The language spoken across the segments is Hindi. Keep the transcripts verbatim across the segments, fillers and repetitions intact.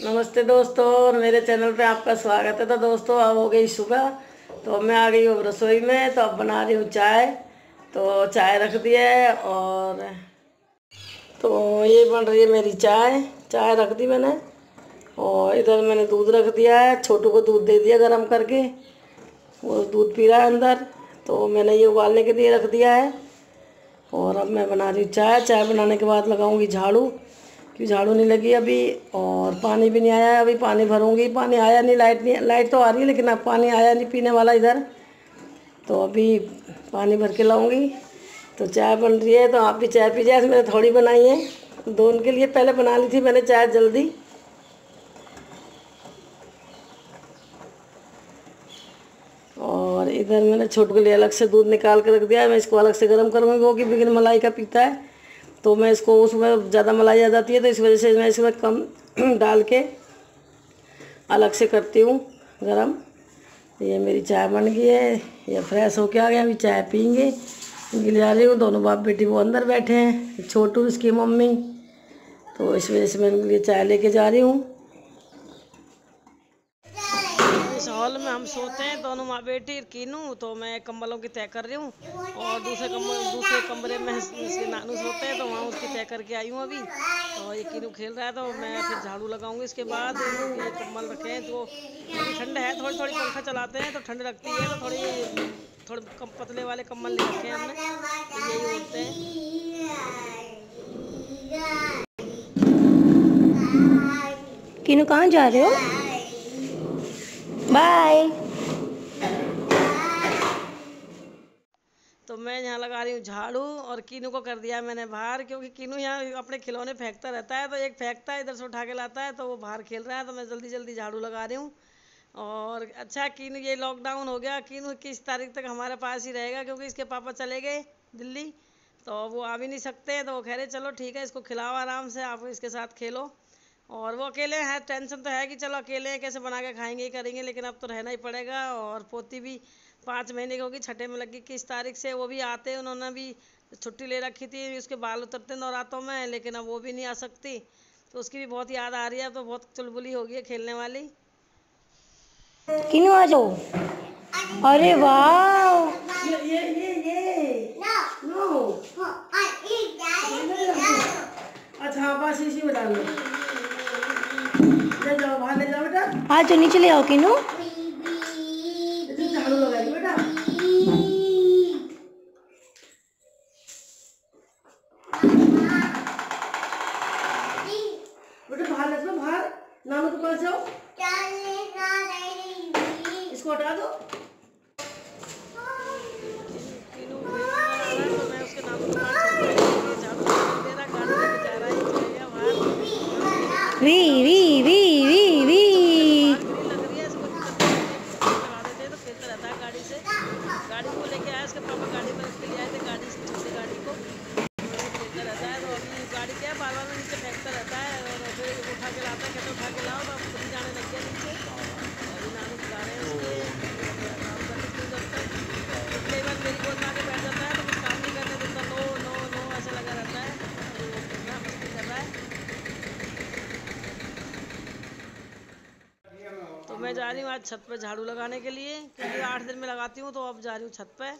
नमस्ते दोस्तों, मेरे चैनल पे आपका स्वागत है। तो दोस्तों अब हो गई सुबह, तो मैं आ गई हूँ रसोई में। तो अब बना रही हूँ चाय। तो चाय रख दी है और तो ये बन रही है मेरी चाय। चाय रख दी मैंने और इधर मैंने दूध रख दिया है। छोटू को दूध दे दिया गरम करके, वो दूध पी रहा है अंदर। तो मैंने ये उबालने के लिए रख दिया है और अब मैं बना रही हूँ चाय। चाय बनाने के बाद लगाऊंगी झाड़ू, कि झाड़ू नहीं लगी अभी और पानी भी नहीं आया है। अभी पानी भरूंगी, पानी आया नहीं, लाइट नहीं, लाइट तो आ रही है लेकिन अब पानी आया नहीं पीने वाला इधर। तो अभी पानी भर के लाऊंगी। तो चाय बन रही है, तो आप भी चाय पी जाए। मैंने थोड़ी बनाई है, दो उनके लिए पहले बना ली थी मैंने चाय जल्दी। और इधर मैंने छोटू के लिए अलग से दूध निकाल के रख दिया है। मैं इसको अलग से गर्म करूँगी, वो कि बिन मलाई का पीता है। तो मैं इसको, उसमें ज़्यादा मलाई आ जाती है तो इस वजह से मैं इसमें कम डाल के अलग से करती हूँ गरम। ये मेरी चाय बन गई है, ये फ्रेश होके आ गया। अभी चाय पीएंगे, इनके लिए आ रही हूँ। दोनों बाप बेटी वो अंदर बैठे हैं, छोटू इसकी मम्मी। तो इस वजह से मैं इनके लिए चाय लेके जा रही हूँ। इस हॉल में हम सोते हैं दोनों माँ बेटी कीनू। तो मैं कंबलों की तय कर रही हूँ और दूसरे कमरे दूसरे कमरे में इसके नानू सोते हैं, तो वहाँ उसकी तय करके आई हूँ अभी। और ये कीनू खेल रहा है, तो मैं फिर झाड़ू लगाऊंगी इसके बाद। ये कंबल रखे हैं तो अभी ठंड है, थोड़ी थोड़ी पंखा चलाते हैं तो ठंड लगती है। तो थोड़ी थोड़े कम पतले वाले कंबल ले रखे हैं हमने, तो यही ओढ़ते हैं। कीनू कहाँ जा रहे हो? बाय। तो मैं यहाँ लगा रही हूँ झाड़ू और कीनू को कर दिया मैंने बाहर, क्योंकि कीनू यहाँ अपने खिलौने फेंकता रहता है। तो एक फेंकता है, इधर से उठा के लाता है, तो वो बाहर खेल रहा है। तो मैं जल्दी जल्दी झाड़ू लगा रही हूँ। और अच्छा, कीनू ये लॉकडाउन हो गया, कीनू किस तारीख तक हमारे पास ही रहेगा, क्योंकि इसके पापा चले गए दिल्ली। तो वो आ भी नहीं सकते। तो वो कह रहे चलो ठीक है, इसको खिलाओ आराम से, आप इसके साथ खेलो। और वो अकेले हैं, टेंशन तो है कि चलो अकेले हैं, कैसे बना के खाएंगे ही करेंगे, लेकिन अब तो रहना ही पड़ेगा। और पोती भी पाँच महीने की होगी, छठे में लगी किस तारीख से, वो भी आते हैं। उन्होंने भी छुट्टी ले रखी थी, उसके बाल उतरते नवरातों में, लेकिन अब वो भी नहीं आ सकती। तो उसकी भी बहुत याद आ रही है। तो बहुत चुलबुली हो गई है खेलने वाली। कीनू आ जाओ। अरे वाह, ये ये ये ये नो अच्छा, हाँ बस इसी में डाल लो। ले जाओ बाहर, ले जाओ बेटा। आ जाओ, नीचे ले आओ कीनू। झाड़ू लगाइए बेटा। बेटा बाहर ले जाओ, बाहर नानू के पास जाओ, इसको हटा दो। कीनू तो मैं उसके नानू के पास छत पे झाड़ू दे रहा, गाड़ी लेके जा रहा है, चले गया बाहर। वी वी वी वी वी ग्रिल लग रही है, ऐसे कोई दिक्कत नहीं है, ग्रिल लगा देते हैं तो खेलता रहता है गाड़ी से। गाड़ी को लेके आया, उसके पापा गाड़ी में रख के ले आए थे, गाड़ी से छोटी गाड़ी को, तो खेलता रहता है। तो अभी गाड़ी क्या है, बार बार में नीचे फेंकता रहता है और फिर उठा के लाता है, कहते उठा के लाओ। तो अब खुद ही जाने लग गया नीचे। अभी नानू खिला रहे हैं उसके, काम करने के लिए जब तक। तो कई बार मेरी गोद में आके बैठ जाता है, तो कुछ काम नहीं करने देता, नो नो नो ऐसा लगा रहता है। तो वो खेल रहा है, मस्ती कर रहा है। तो मैं जा रही हूँ आज छत पे झाड़ू लगाने के लिए, क्योंकि आठ दिन में लगाती हूँ। तो अब जा रही हूँ छत पे।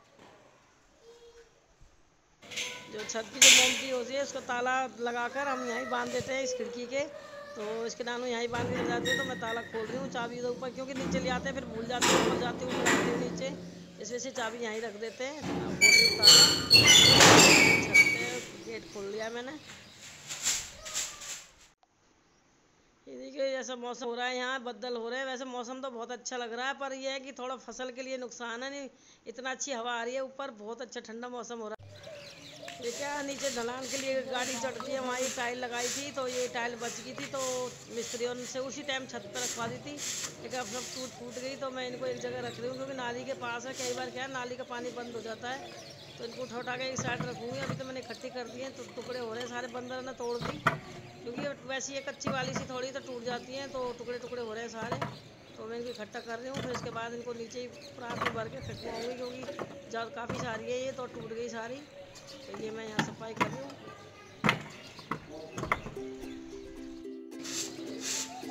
जो छत की जो मोमटी होती है, उसको ताला लगाकर हम यहीं बांध देते हैं इस खिड़की के। तो इसके नानू यहीं बांध के जाते हैं। तो मैं ताला खोल रही हूँ, चाबी इधर ऊपर, क्योंकि नीचे ले आते हैं फिर भूल जाते हैं, ऊपर जाती हूँ, ऊपर आती हूँ नीचे। इस वजह से चाबी यहीं रख देते हैं। अब खोल रही हूँ ताला, छत पे गेट खोल लिया मैंने। ये देखिए जैसा मौसम हो रहा है, यहाँ बदल हो रहे हैं। वैसे मौसम तो बहुत अच्छा लग रहा है, पर यह है कि थोड़ा फसल के लिए नुकसान है। नहीं इतना अच्छी हवा आ रही है ऊपर, बहुत अच्छा ठंडा मौसम हो रहा है। ये क्या, नीचे ढलान के लिए गाड़ी चढ़ती है, वहाँ ये टाइल लगाई थी, तो ये टाइल बच गई थी, तो मिस्त्रियों से उसी टाइम छत पर रखवा दी थी, लेकिन अब सब टूट फूट गई। तो मैं इनको एक जगह रख रही हूँ, क्योंकि नाली के पास है। कई बार क्या है, नाली का पानी बंद हो जाता है, तो इनको उठा उठा के एक साइड रखूँगी। अभी तो मैंने इकट्ठी कर दी हैं, तो टुकड़े हो रहे हैं सारे, बंदर ने तोड़ दी, क्योंकि वैसे ये कच्ची वाली सी थोड़ी तो टूट जाती हैं, तो टुकड़े टुकड़े हो रहे हैं सारे। तो मैं इनको इकट्ठा कर रही हूँ, फिर इसके बाद इनको नीचे ही परात में भर के फेंकवाऊँगी, क्योंकि ज़्यादा काफ़ी सारी है ये, तो टूट गई सारी। तो ये मैं यहाँ सफाई कर रही हूँ।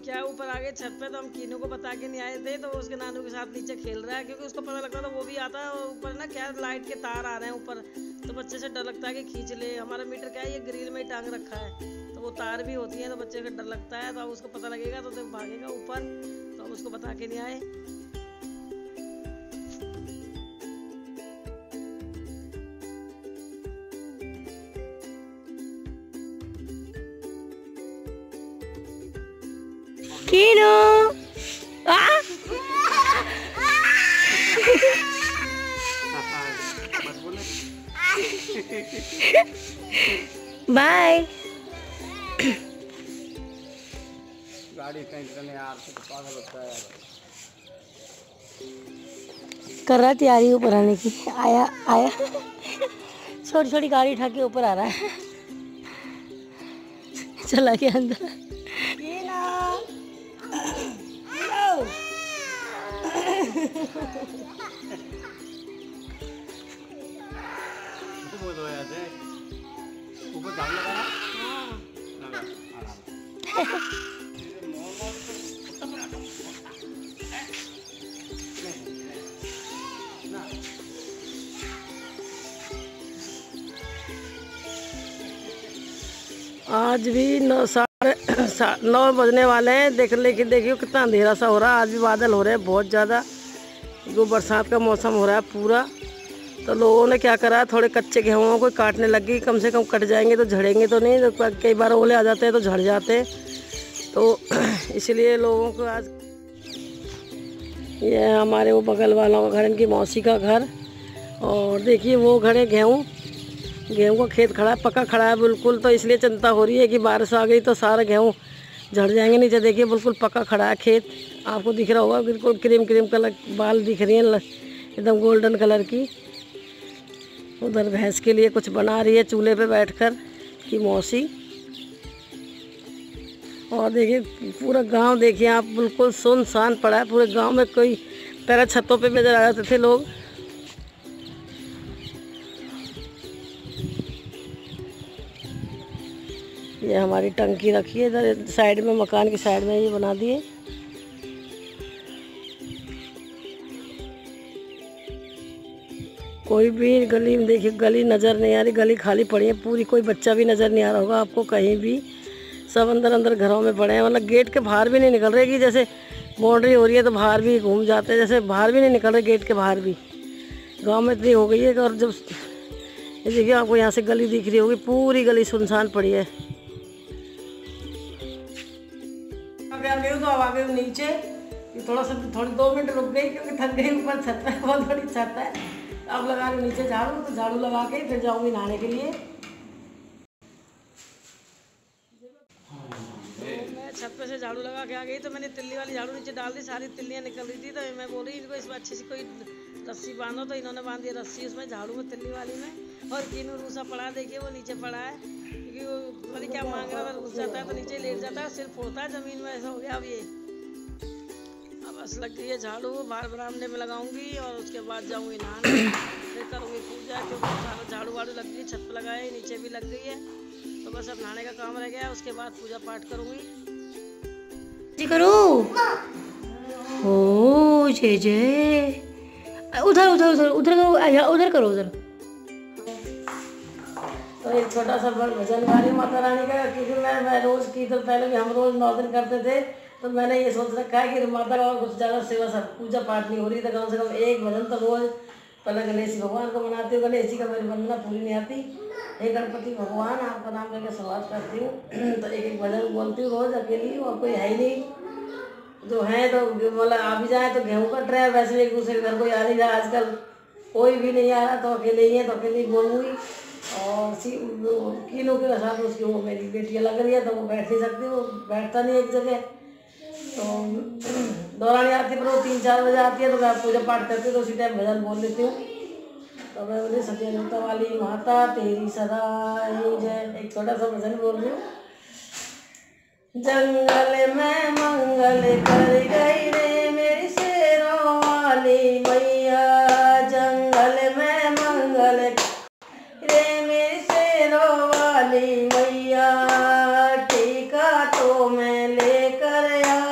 क्या ऊपर आ गए छत पे, तो हम कीनू को बता के नहीं आए थे, तो उसके नानू के साथ नीचे खेल रहा है, क्योंकि उसको पता लगता था वो भी आता है, और ऊपर ना क्या लाइट के तार आ रहे हैं ऊपर, तो बच्चे से डर लगता है कि खींच ले। हमारा मीटर क्या है, ये ग्रिल में ही टांग रखा है, तो वो तार भी होती है, तो बच्चे को डर लगता है, तो अब उसको पता लगेगा तो भागेगा ऊपर, तो हम उसको बता के नहीं आए। कीनू आ बाय। गाड़ी करने यार तो पागल होता है यार। कर रहा तैयारी ऊपर आने की। आया आया छोटी छोटी गाड़ी उठा के ऊपर आ रहा है। चला गया अंदर। ऊपर झाड़ लगा ना? लगा, आराम। आज भी नौ साढ़े नौ बजने वाले हैं। देख लेकिन देखियो कितना अंधेरा सा हो रहा है। आज भी बादल हो रहे हैं बहुत ज़्यादा, जो बरसात का मौसम हो रहा है पूरा। तो लोगों ने क्या करा, थोड़े कच्चे गेहूँ को काटने लगी। कम से कम कट जाएंगे तो झड़ेंगे तो नहीं, तो कई बार ओले आ जाते हैं तो झड़ जाते हैं। तो इसलिए लोगों को आज, ये हमारे वो बगल वालों का घर, इनकी मौसी का घर, और देखिए वो घर है गेहूँ गेहूँ का खेत खड़ा है, पका खड़ा है बिल्कुल। तो इसलिए चिंता हो रही है कि बारिश आ गई तो सारा गेहूँ झड़ जाएंगे। नीचे देखिए बिल्कुल पका खड़ा है खेत, आपको दिख रहा होगा, बिल्कुल क्रीम क्रीम कलर बाल दिख रही हैं एकदम गोल्डन कलर की। उधर भैंस के लिए कुछ बना रही है चूल्हे पे बैठकर की मौसी। और देखिए पूरा गांव देखिए आप, बिल्कुल सुनसान पड़ा है पूरे गांव में। कोई पहले छतों पे नजर आ जाते थे लोग। ये हमारी टंकी रखी है इधर साइड में, मकान की साइड में ये बना दिए। कोई भी गली में देखिए, गली नज़र नहीं आ रही, गली खाली पड़ी है पूरी। कोई बच्चा भी नज़र नहीं आ रहा होगा आपको कहीं भी, सब अंदर अंदर घरों में पड़े हैं। मतलब गेट के बाहर भी नहीं निकल रहे, कि जैसे बाउंड्री हो रही है तो बाहर भी घूम जाते हैं, जैसे बाहर भी नहीं निकल रहे गेट के बाहर भी। गांव में इतनी हो गई है। और जब ये देखिए आपको यहाँ से गली दिख रही होगी, पूरी गली सुनसान पड़ी है। आ गई तो अब आ गई नीचे, थोड़ा सा थोड़ी दो मिनट रुक गई क्योंकि थक गई। ऊपर छत है, बहुत बड़ी छत है। अब लगा रही नीचे झाड़ू, तो झाड़ू लगा के फिर जाऊंगी नहाने के लिए। तो मैं छत पे से झाड़ू लगा के आ गई, तो मैंने तिल्ली वाली झाड़ू नीचे डाल दी, सारी तिल्लियाँ निकल रही थी। तो मैं बोल रही इनको इसमें अच्छी सी कोई रस्सी बांधो, तो इन्होंने बांध दी रस्सी उसमें झाड़ू में, तिल्ली वाली में। और कीनू रूसा पड़ा है, देखिए वो नीचे पड़ा है, क्योंकि वो पता नहीं क्या मांग रहा था, रुस जाता है तो नीचे लेट जाता है, सिर फोड़ता है ज़मीन में, ऐसा हो गया अब ये। अब बस लग गई है झाड़ू, बाहर बरामदे में लगाऊंगी और उसके बाद जाऊंगी नहाने, फिर करूँगी पूजा, क्योंकि सारा झाड़ू वाड़ू लग गई, छत पर लगाए, नीचे भी लग गई है। तो बस अब नहाने का काम रह गया, उसके बाद पूजा पाठ करूँगी। करो ओ जय जय। उधर उधर उधर उधर करो, उधर करो उधर। तो एक छोटा सा भजन गा रही हूँ माता रानी का, क्योंकि मैं मैं रोज़ की, तो पहले भी हम रोज़ नौ दिन करते थे, तो मैंने ये सोच रखा है कि माता का कुछ ज़्यादा सेवा सब पूजा पाठ नहीं हो रही, तो कम से कम एक भजन तो रोज़। पहले गणेश भगवान को मनाती हूँ, गणेश जी का मेरी वंदना पूरी नहीं आती। हे गणपति भगवान, आपका नाम लेकर शुरुआत करती हूँ। तो एक एक भजन बोलती हूँ रोज़ अकेली, और कोई है ही नहीं। जो है तो मतलब आ भी जाए तो गेहूँ कट रहे हैं, वैसे भी एक दूसरे के घर कोई आ नहीं रहा आजकल, कोई भी नहीं आ रहा, तो अकेले ही है, तो अकेले ही बोलूँगी। और सी कीनू के साथ उसकी वो मेरी बेटियाँ लग रही है, तो वो बैठ नहीं सकती, वो बैठता नहीं एक जगह। तो दौरानी आती है, पर वो तीन चार बजे आती है, तो मैं पूजा पाठ करती हूँ, तो उसी टाइम भजन बोल देती हूँ। तो मैं बोली सत्यनुता वाली माता तेरी सदा जय, एक छोटा सा भजन बोल रही हूँ। जंगल में मंगल कर गई रे मेरी शेरों वाली मैया, जंगल में मंगल रे मेरी शेरों वाली मैया, टीका तो मैं लेकर आ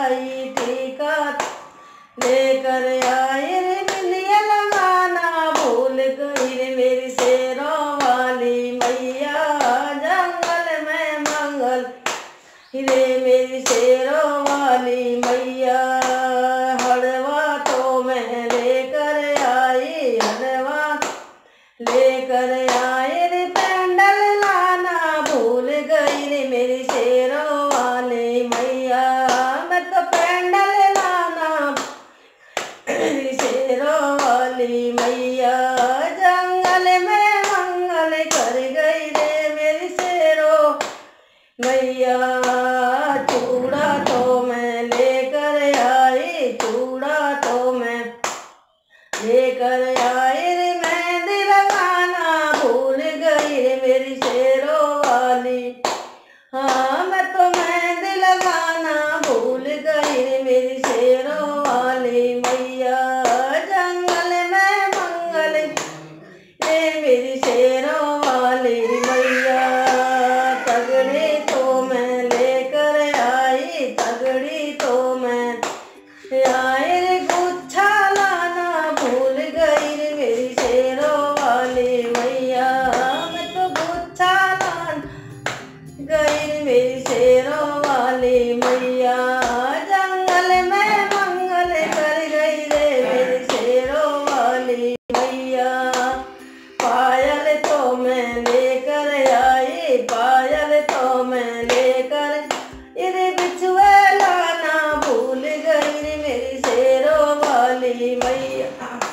वाली मैया, जंगल में मंगल कर गई रे मेरी शेरों वाली मैया। पायल तो मैं लेकर आई, पायल तो मैं लेकर, इधर बिछुए लाना भूल गई रे मेरी शेरों वाली मैया।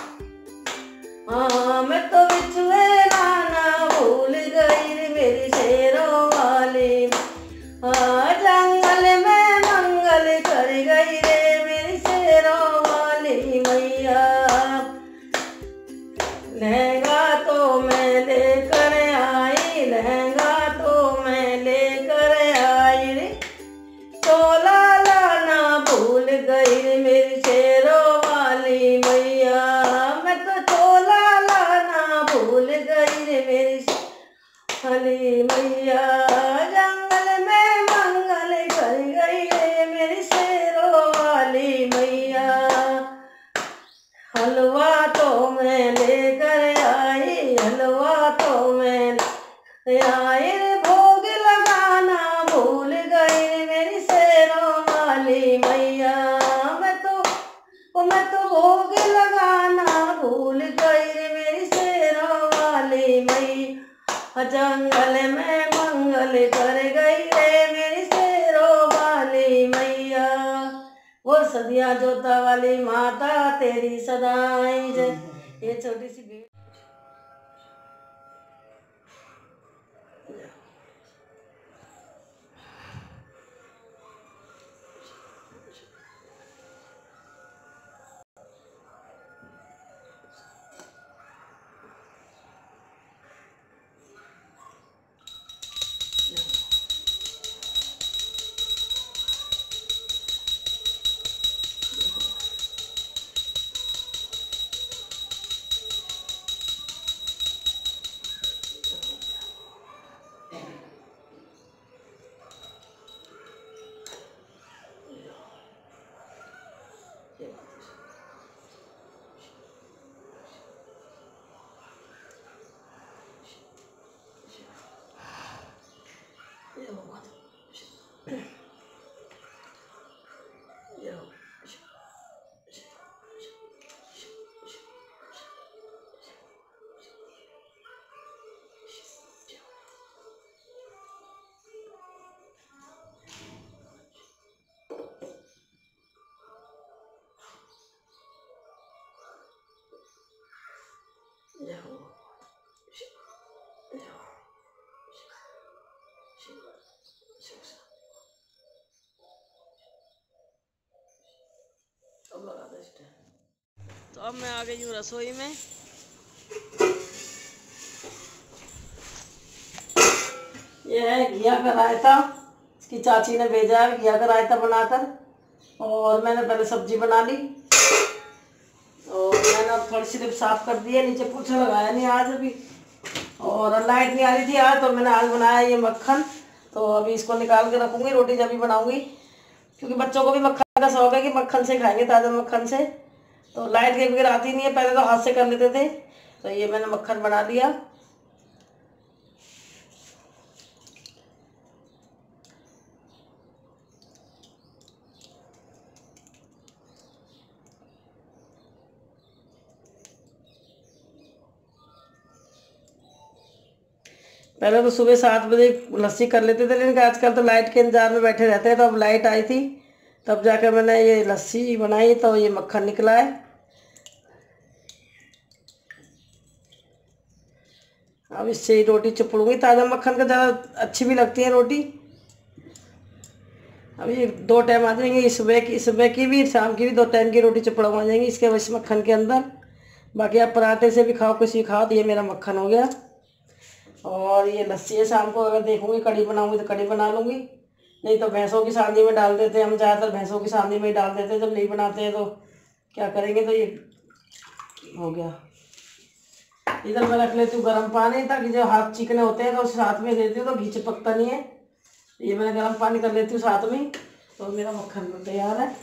हाँ मैं तो बिछुए लाना भूल गई रे मेरी शेरों वाली। हाँ जंगल में मंगल कर गई रे मेरी शेरों वाली मैया। लहंगा तो मैं लेकर आई, लहंगा तो मैं लेकर आई रे, चोला लाना भूल गई रे मेरी शेरों वाली मैया। मैं तो चोला लाना भूल गई रे मेरी वाली मैया। जंगल में मंगल कर गई रे मेरी शेरों वाली मैया। हलवा तो मैं लेकर आई, हलवा तो मैं आई रे, भोग लगाना भूल गई रे मेरी शेरों वाली मैया। मैं तो मैं तो भोग लगाना भूल गई रे मेरी शेरों वाली मैया। जंगल में मंगल कर गई रे मेरी शेरों वाली मैया। वो सदिया जोता वाली माता तेरी सदाई जय। ये छोटी सी भेंट तो अब मैं आ गई हूँ रसोई में। यह है घिया का रायता, इसकी चाची ने भेजा है घिया का रायता बनाकर। और मैंने पहले सब्जी बना ली और मैंने अब थोड़ी सी साफ कर दी है, नीचे पोछा लगाया नहीं आज अभी। और लाइट नहीं आ रही थी आज, तो मैंने आज बनाया ये मक्खन। तो अभी इसको निकाल के रखूँगी, रोटी जब भी बनाऊँगी, क्योंकि बच्चों को भी मक्खन का शौक है कि मक्खन से खाएंगे, ताज़ा मक्खन से। तो लाइट के बगैर आती नहीं है, पहले तो हाथ से कर लेते थे। तो ये मैंने मक्खन बना लिया। पहले तो सुबह सात बजे लस्सी कर लेते थे, लेकिन आजकल तो लाइट के इंतजार में बैठे रहते हैं। तो अब लाइट आई थी तब जाकर मैंने ये लस्सी बनाई, तो ये मक्खन निकला है। अब इससे ही रोटी चुपड़ूंगी। ताज़ा मक्खन का ज़्यादा अच्छी भी लगती है रोटी। अब ये दो टाइम आ जाएंगे, सुबह की सुबह की भी, शाम की भी, दो टाइम की रोटी चुपड़ा आ जाएंगी इसके इस मक्खन के अंदर। बाकी आप पराठे से भी खाओ, कुछ भी खाओ। तो ये मेरा मक्खन हो गया। और ये लस्सी है, शाम को अगर देखूंगी कड़ी बनाऊंगी तो कड़ी बना लूँगी, नहीं तो भैंसों की सांदी में डाल देते हैं। हम ज़्यादातर भैंसों की सांदी में ही डाल देते हैं, जब नहीं बनाते हैं तो क्या करेंगे। तो ये हो गया। इधर मैं रख लेती हूँ गर्म पानी, ताकि जो हाथ चिकने होते हैं तो उस साथ में देती हूँ तो घी चिपकता नहीं है। ये मैंने गर्म पानी कर लेती हूँ साथ में। तो मेरा मक्खन तैयार है।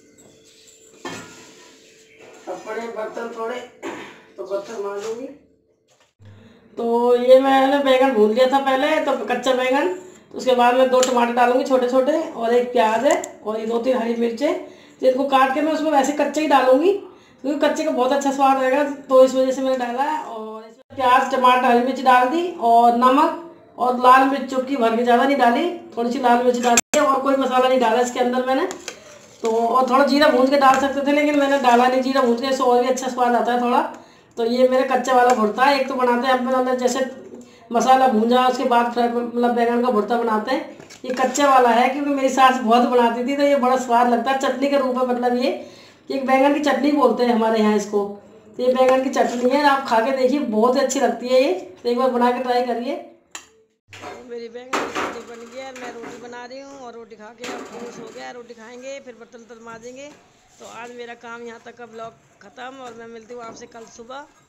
अब बड़े बर्तन थोड़े तो बर्तन मांजूंगी। तो ये मैंने बैंगन भून लिया था पहले, तो कच्चा बैंगन तो उसके बाद मैं दो टमाटर डालूंगी छोटे छोटे, और एक प्याज है, और ये दो तीन हरी मिर्चें, जिनको काट के मैं उसमें वैसे कच्चे ही डालूंगी, क्योंकि कच्चे का बहुत अच्छा स्वाद रहेगा, तो इस वजह से मैंने डाला है। और इसमें प्याज टमाटर हरी मिर्च डाल दी, और नमक और लाल मिर्च चुटकी भर के, ज़्यादा नहीं डाली, थोड़ी सी लाल मिर्च डाली है, और कोई मसाला नहीं डाला इसके अंदर मैंने। तो और थोड़ा जीरा भून के डाल सकते थे, लेकिन मैंने डाला नहीं, जीरा भून के इससे और भी अच्छा स्वाद आता है थोड़ा। तो ये मेरे कच्चे वाला भुर्ता है। एक तो बनाते हैं अपने अंदर जैसे मसाला भूंजा, उसके बाद फ्राई मतलब बैंगन का भुर्ता बनाते हैं, ये कच्चे वाला है, क्योंकि मेरी सास बहुत बनाती थी, तो ये बड़ा स्वाद लगता है। चटनी के रूप में, मतलब ये एक बैंगन की चटनी बोलते हैं हमारे यहाँ इसको। तो ये बैंगन की चटनी है, आप खा के देखिए, बहुत ही अच्छी लगती है ये, तो एक बार बना के ट्राई करिए। तो मेरी बैंगन की सब्जी बन गई है, मैं रोटी बना रही हूँ, और रोटी खा के अब खुश हो गया, रोटी खाएंगे फिर बर्तन वर्तन मांजेंगे। तो आज मेरा काम यहाँ तक का ब्लॉग ख़त्म, और मैं मिलती हूँ आपसे कल सुबह।